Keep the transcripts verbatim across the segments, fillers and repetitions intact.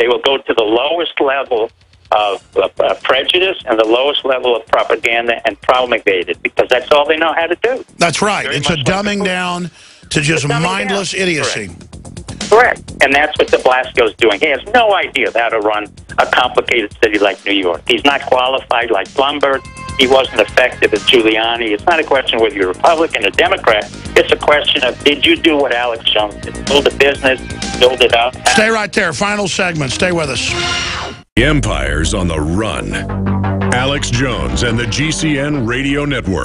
They will go to the lowest level of uh, prejudice and the lowest level of propaganda and promulgate it, because that's all they know how to do. That's right. Very it's a dumbing like down to just mindless down. idiocy. Correct. Correct. And that's what de Blasco's doing. He has no idea how to run a complicated city like New York. He's not qualified like Bloomberg. He wasn't effective as Giuliani. It's not a question of whether you're Republican or Democrat. It's a question of, did you do what Alex Jones did? Build a business, build it up. Stay right there. Final segment. Stay with us. Empire's on the run. Alex Jones and the G C N Radio Network.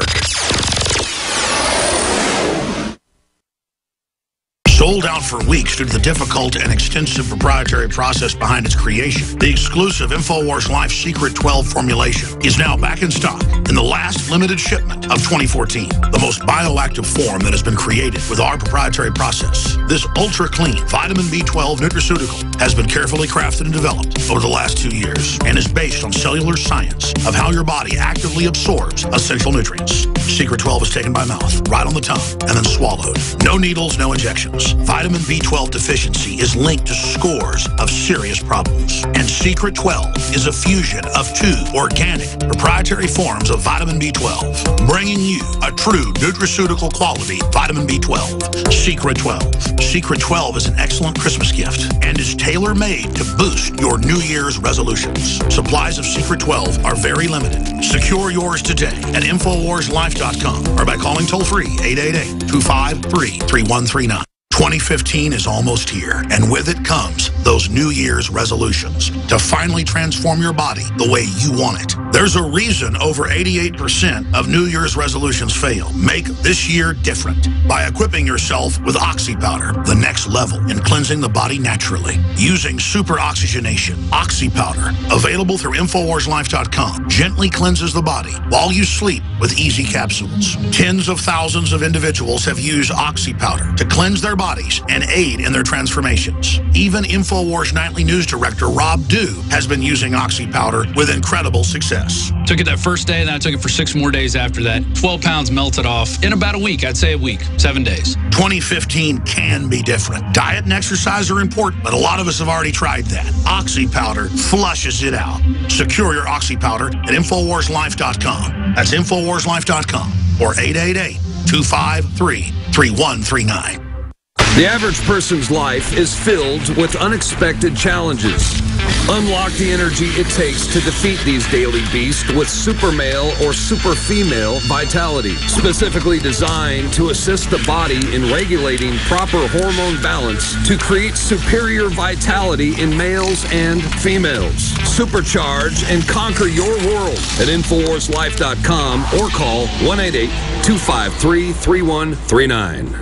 Sold out for weeks due to the difficult and extensive proprietary process behind its creation, the exclusive InfoWars Life Secret twelve formulation is now back in stock in the last limited shipment of twenty fourteen. The most bioactive form that has been created with our proprietary process. This ultra-clean vitamin B twelve nutraceutical has been carefully crafted and developed over the last two years and is based on cellular science of how your body actively absorbs essential nutrients. Secret twelve is taken by mouth, right on the tongue, and then swallowed. No needles, no injections. Vitamin B twelve deficiency is linked to scores of serious problems. And Secret twelve is a fusion of two organic proprietary forms of vitamin B twelve, bringing you a true nutraceutical quality vitamin B twelve. Secret twelve. Secret twelve is an excellent Christmas gift and is tailor-made to boost your New Year's resolutions. Supplies of Secret twelve are very limited. Secure yours today at Infowars Life dot com or by calling toll-free eight eight eight, two five three, three one three nine. twenty fifteen is almost here, and with it comes those New Year's resolutions to finally transform your body the way you want it. There's a reason over eighty-eight percent of New Year's resolutions fail. Make this year different by equipping yourself with Oxy Powder, the next level in cleansing the body naturally. Using super oxygenation, Oxy Powder, available through Infowars Life dot com, gently cleanses the body while you sleep with easy capsules. Tens of thousands of individuals have used Oxy Powder to cleanse their bodies and aid in their transformations. Even Infowars Nightly News Director Rob Dew has been using Oxy Powder with incredible success. Took it that first day, and then I took it for six more days after that. twelve pounds melted off in about a week. I'd say a week, seven days. twenty fifteen can be different. Diet and exercise are important, but a lot of us have already tried that. Oxy Powder flushes it out. Secure your Oxy Powder at Infowars Life dot com. That's Infowars Life dot com or eight eight eight, two five three, three one three nine. The average person's life is filled with unexpected challenges. Unlock the energy it takes to defeat these daily beasts with super male or super female vitality, specifically designed to assist the body in regulating proper hormone balance to create superior vitality in males and females. Supercharge and conquer your world at Infowars Life dot com or call one eight eight, two five three, three one three nine.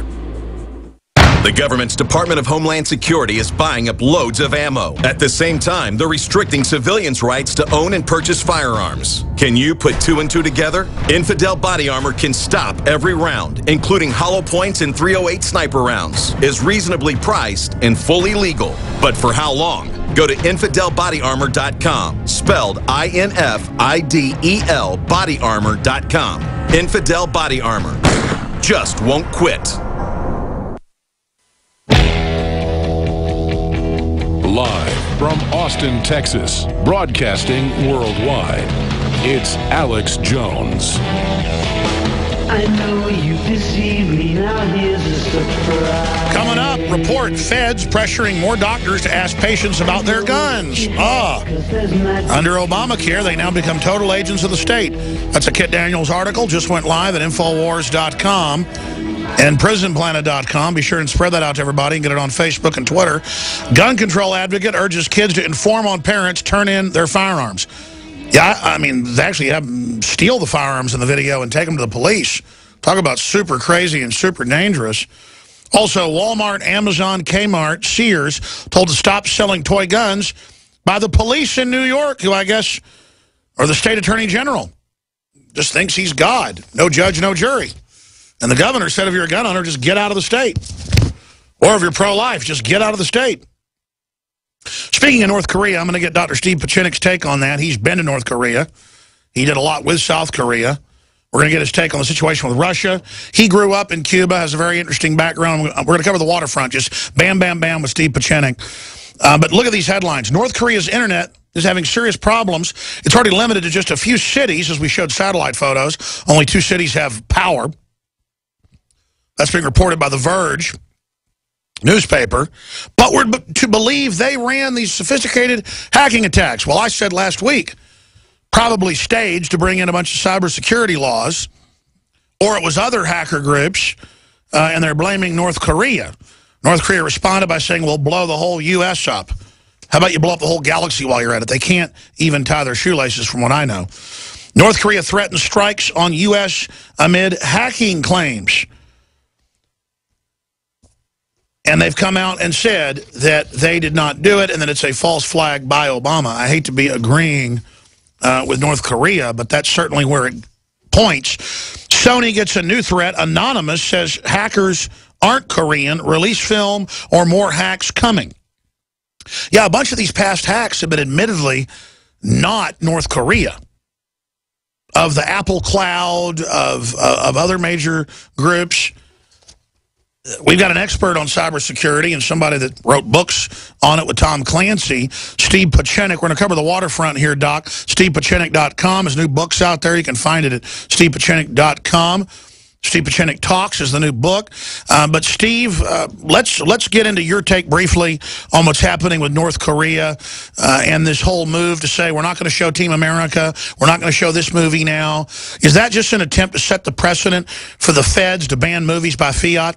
The government's Department of Homeland Security is buying up loads of ammo. At the same time, they're restricting civilians' rights to own and purchase firearms. Can you put two and two together? Infidel Body Armor can stop every round, including hollow points and three oh eight sniper rounds, is reasonably priced and fully legal. But for how long? Go to infidel body armor dot com, spelled I N F I D E L body armor dot com. Infidel Body Armor. Just won't quit. Live from Austin, Texas, broadcasting worldwide, it's Alex Jones. I know you deceived me, now here's a surprise. Coming up, report feds pressuring more doctors to ask patients about their guns. Ah, under Obamacare, they now become total agents of the state. That's a Kit Daniels article, just went live at Infowars dot com. And prison planet dot com. Be sure and spread that out to everybody and get it on Facebook and Twitter. Gun control advocate urges kids to inform on parents turn in their firearms. Yeah, I mean, they actually have them steal the firearms in the video and take them to the police. Talk about super crazy and super dangerous. Also, Walmart, Amazon, Kmart, Sears told to stop selling toy guns by the police in New York, who I guess are the state attorney general. Just thinks he's God. No judge, no jury. And the governor said if you're a gun owner, just get out of the state. Or if you're pro-life, just get out of the state. Speaking of North Korea, I'm going to get Doctor Steve Pieczenik's take on that. He's been to North Korea. He did a lot with South Korea. We're going to get his take on the situation with Russia. He grew up in Cuba, has a very interesting background. We're going to cover the waterfront, just bam, bam, bam with Steve Pieczenik. Uh, but look at these headlines. North Korea's internet is having serious problems. It's already limited to just a few cities, as we showed satellite photos. Only two cities have power. That's being reported by The Verge newspaper. But we're to believe they ran these sophisticated hacking attacks. Well, I said last week, probably staged to bring in a bunch of cybersecurity laws, or it was other hacker groups, uh, and they're blaming North Korea. North Korea responded by saying, we'll blow the whole U S up. How about you blow up the whole galaxy while you're at it? They can't even tie their shoelaces, from what I know. North Korea threatens strikes on U S amid hacking claims. And they've come out and said that they did not do it and that it's a false flag by Obama. I hate to be agreeing uh, with North Korea, but that's certainly where it points. Sony gets a new threat. Anonymous says hackers aren't Korean. Release film or more hacks coming. Yeah, a bunch of these past hacks have been admittedly not North Korea. Of the Apple Cloud, of, uh, of other major groups. We've got an expert on cybersecurity and somebody that wrote books on it with Tom Clancy, Steve Pieczenik. We're going to cover the waterfront here, Doc. Steve Pieczenik dot com. His new book's out there. You can find it at Steve Pieczenik dot com. Steve Pieczenik Talks is the new book. Uh, but, Steve, uh, let's let's get into your take briefly on what's happening with North Korea uh, and this whole move to say we're not going to show Team America, we're not going to show this movie now. Is that just an attempt to set the precedent for the feds to ban movies by fiat?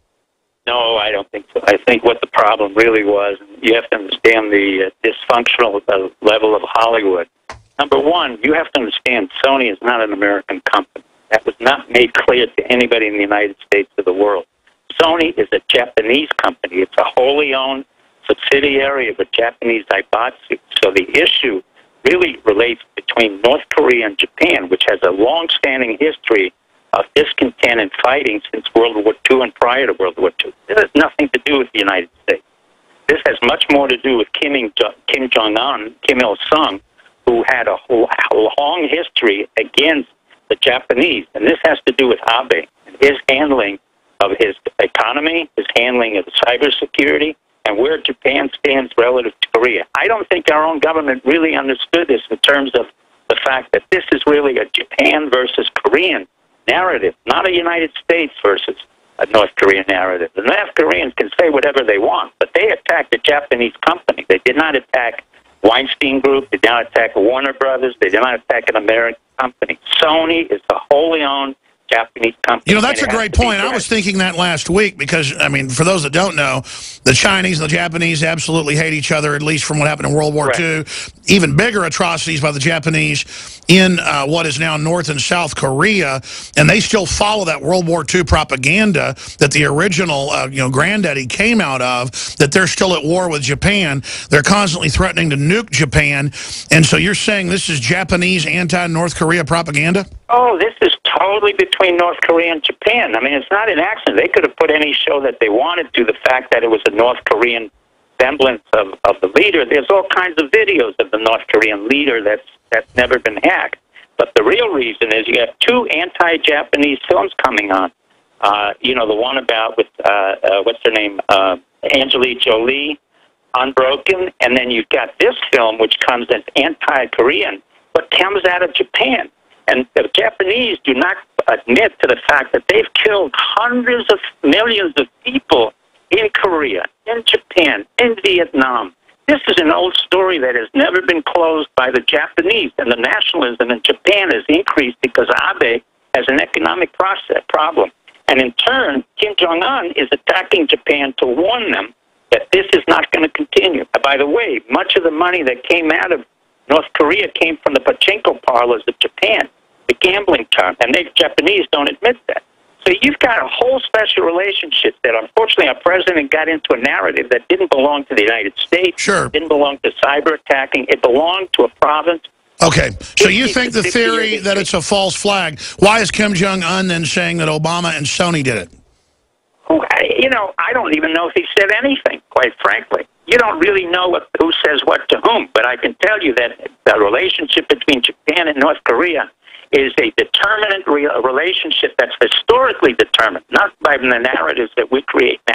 No, I don't think so. I think what the problem really was, you have to understand the uh, dysfunctional uh, level of Hollywood. Number one, you have to understand Sony is not an American company. That was not made clear to anybody in the United States or the world. Sony is a Japanese company. It's a wholly owned subsidiary of a Japanese Daibatsu. So the issue really relates between North Korea and Japan, which has a long-standing history of discontent and fighting since World War Two and prior to World War Two. This has nothing to do with the United States. This has much more to do with Kim, Kim Jong-un, Kim Il-sung, who had a, whole, a long history against the Japanese. And this has to do with Abe and his handling of his economy, his handling of cybersecurity, and where Japan stands relative to Korea. I don't think our own government really understood this in terms of the fact that this is really a Japan versus Korean narrative, not a United States versus a North Korean narrative. The North Koreans can say whatever they want, but they attacked a Japanese company. They did not attack Weinstein Group. They did not attack Warner Brothers. They did not attack an American company. Sony is a wholly owned Japanese company. You know, that's a great point. I was thinking that last week because, I mean, for those that don't know, the Chinese and the Japanese absolutely hate each other, at least from what happened in World War Two. Even bigger atrocities by the Japanese in uh, what is now North and South Korea, and they still follow that World War Two propaganda that the original, uh, you know, granddaddy came out of, that they're still at war with Japan. They're constantly threatening to nuke Japan, and so you're saying this is Japanese anti-North Korea propaganda? Oh, this is totally between North Korea and Japan. I mean, it's not an accident. They could have put any show that they wanted to. The fact that it was a North Korean semblance of, of the leader. There's all kinds of videos of the North Korean leader that's that's never been hacked. But the real reason is you have two anti-Japanese films coming on. Uh, you know, the one about with, uh, uh, what's her name, uh, Angelina Jolie, Unbroken, and then you've got this film which comes as anti-Korean, but comes out of Japan. And the Japanese do not admit to the fact that they've killed hundreds of millions of people in Korea, in Japan, in Vietnam. This is an old story that has never been closed by the Japanese, and the nationalism in Japan has increased because Abe has an economic process problem. And in turn, Kim Jong-un is attacking Japan to warn them that this is not going to continue. And by the way, much of the money that came out of North Korea came from the pachinko parlors of Japan, the gambling town, and the Japanese don't admit that. So you've got a whole special relationship that unfortunately our president got into a narrative that didn't belong to the United States. Sure. It didn't belong to cyber attacking. It belonged to a province. Okay, so you think the theory that it's a false flag, why is Kim Jong-un then saying that Obama and Sony did it? Who, you know, I don't even know if he said anything, quite frankly. You don't really know what, who says what to whom, but I can tell you that the relationship between Japan and North Korea is a determinant re relationship that's historically determined, not by the narratives that we create now,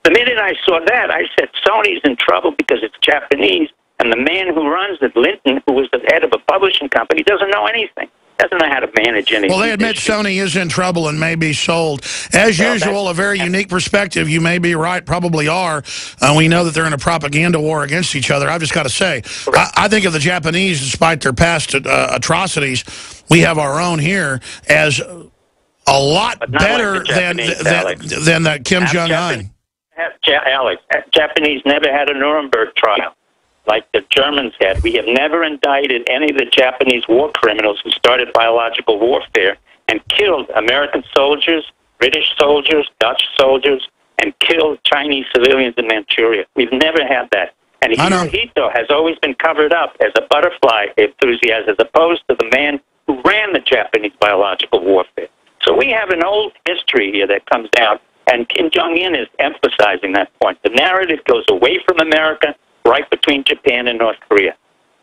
The minute I saw that, I said, Sony's in trouble because it's Japanese, and the man who runs it, Linton, who was the head of a publishing company, doesn't know anything. Doesn't know how to manage anything. Well, they admit Sony is in trouble and may be sold. As well, usual, a very unique perspective. You may be right, probably are. Uh, we know that they're in a propaganda war against each other. I've just got to say, I, I think of the Japanese, despite their past uh, atrocities, we have our own here as a lot better like than, than, than that Kim Jong-un. Alex, Japanese never had a Nuremberg trial like the Germans had. We have never indicted any of the Japanese war criminals who started biological warfare and killed American soldiers, British soldiers, Dutch soldiers, and killed Chinese civilians in Manchuria. We've never had that. And Hirohito has always been covered up as a butterfly enthusiast as opposed to the man who ran the Japanese biological warfare. So we have an old history here that comes out, and Kim Jong-un is emphasizing that point. The narrative goes away from America, right between Japan and North Korea.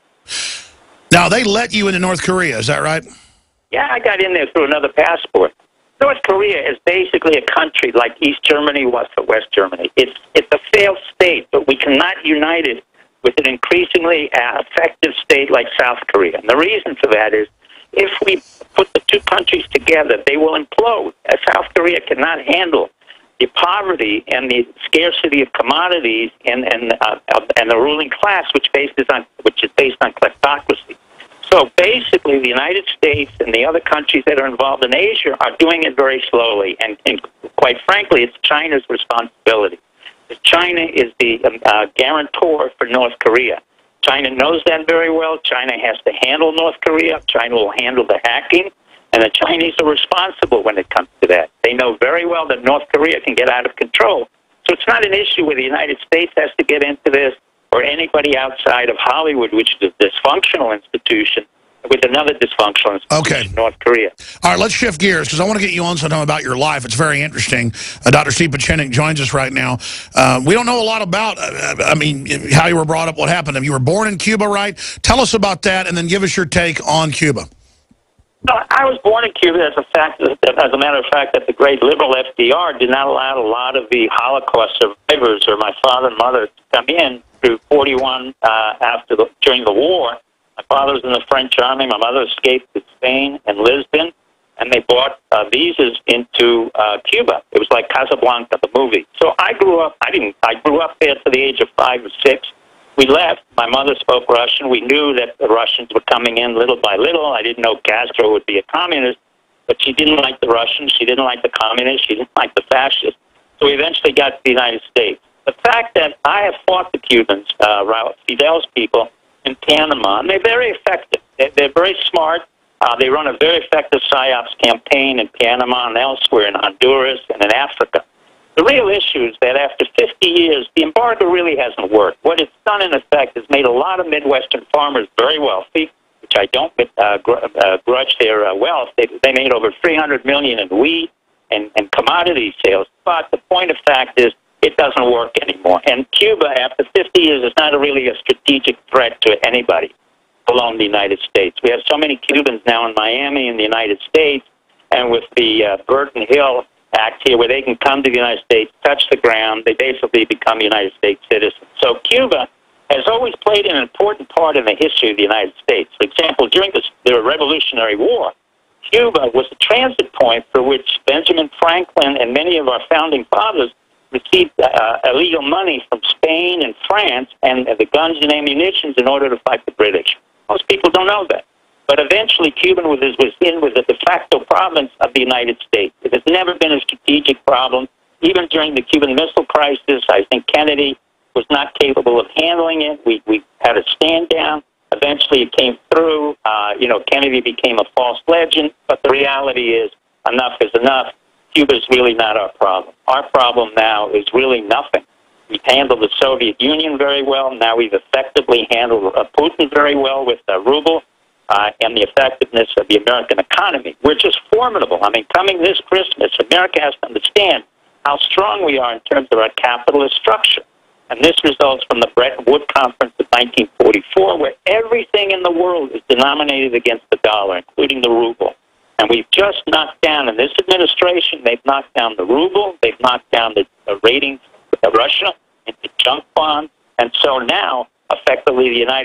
Now, they let you into North Korea, is that right? Yeah, I got in there through another passport. North Korea is basically a country like East Germany was for West Germany. It's, it's a failed state, but we cannot unite it with an increasingly uh, effective state like South Korea. And the reason for that is if we put the two countries together, they will implode. Uh, South Korea cannot handle the poverty and the scarcity of commodities and and uh, and the ruling class, which based is on which is based on kleptocracy. So basically, the United States and the other countries that are involved in Asia are doing it very slowly, and, and quite frankly, it's China's responsibility. China is the um, uh, guarantor for North Korea. China knows that very well. China has to handle North Korea. China will handle the hacking. And the Chinese are responsible when it comes to that. They know very well that North Korea can get out of control. So it's not an issue where the United States has to get into this or anybody outside of Hollywood, which is a dysfunctional institution, with another dysfunctional institution, okay. North Korea. All right, let's shift gears because I want to get you on something about your life. It's very interesting. Uh, Doctor Steve Pieczenik joins us right now. Uh, we don't know a lot about, uh, I mean, how you were brought up, what happened. You were born in Cuba, right? Tell us about that, and then give us your take on Cuba. No, I was born in Cuba as a fact, as a matter of fact, that the great liberal F D R did not allow a lot of the Holocaust survivors or my father and mother to come in through forty-one uh, after the, during the war. My father was in the French army. My mother escaped to Spain and Lisbon, and they bought uh, visas into uh, Cuba. It was like Casablanca, the movie. So I grew up. I didn't. I grew up there to the age of five or six. We left. My mother spoke Russian. We knew that the Russians were coming in little by little. I didn't know Castro would be a communist, but she didn't like the Russians. She didn't like the communists. She didn't like the fascists. So we eventually got to the United States. The fact that I have fought the Cubans, uh, Fidel's people, in Panama, and they're very effective. They're, they're very smart. Uh, they run a very effective PSYOPs campaign in Panama and elsewhere, in Honduras and in Africa. The real issue is that after fifty years, the embargo really hasn't worked. What it's done, in effect, is made a lot of Midwestern farmers very wealthy, which I don't uh, gr uh, grudge their uh, wealth. They, they made over three hundred million dollars in wheat and, and commodity sales. But the point of fact is it doesn't work anymore. And Cuba, after fifty years, is not a really a strategic threat to anybody along the United States. We have so many Cubans now in Miami in the United States, and with the uh, Burton Hill Act here where they can come to the United States, touch the ground, they basically become United States citizens. So Cuba has always played an important part in the history of the United States. For example, during the, the Revolutionary War, Cuba was a transit point for which Benjamin Franklin and many of our founding fathers received uh, illegal money from Spain and France and uh, the guns and ammunition in order to fight the British. Most people don't know that. But eventually, Cuba was, was in with the de facto province of the United States. It has never been a strategic problem. Even during the Cuban Missile Crisis, I think Kennedy was not capable of handling it. We, we had a stand down. Eventually, it came through. Uh, you know, Kennedy became a false legend. But the reality is, enough is enough. Cuba is really not our problem. Our problem now is really nothing. We've handled the Soviet Union very well. Now we've effectively handled uh, Putin very well with the ruble. Uh, and the effectiveness of the American economy. We're just formidable. I mean, coming this Christmas, America has to understand how strong we are in terms of our capitalist structure. And this results from the Bretton Woods Conference of nineteen forty-four, where everything in the world is denominated against the dollar, including the ruble. And we've just knocked down, in this administration, they've knocked down the ruble, they've knocked down the, the ratings Russia, into junk bonds, and so now, effectively, the United